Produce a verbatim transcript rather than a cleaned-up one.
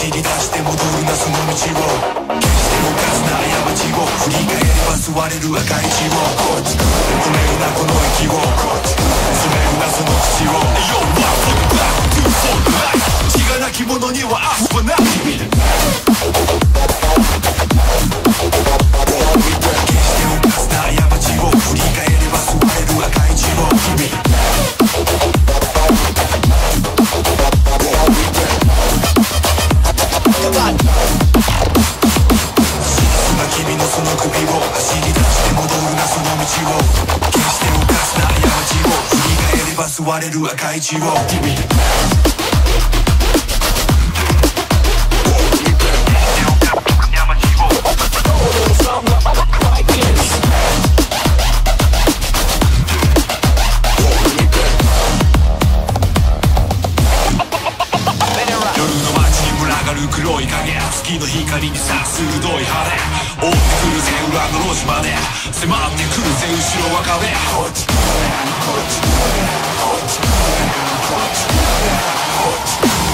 走り出して戻るなその道を決して動かすな過ちを振り返れば吸われる赤い血を止めるなこの息を染めるなその口を Yo, motherfucker, back to for life 血がなき者には明日はない決して動かすな過ちを振り返れば吸われる赤い血を君君のその首を走り出して戻るなその道を決して動かすな過ちを振り返れば吸われる赤い血を君黒い影月の光にさ鋭い羽追ってくるぜ裏の路地まで迫ってくるぜ後ろは壁こっちこっちこっちこっち